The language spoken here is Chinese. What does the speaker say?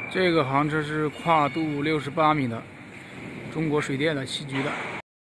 这个行车是跨度68米的，中国水电的7局的。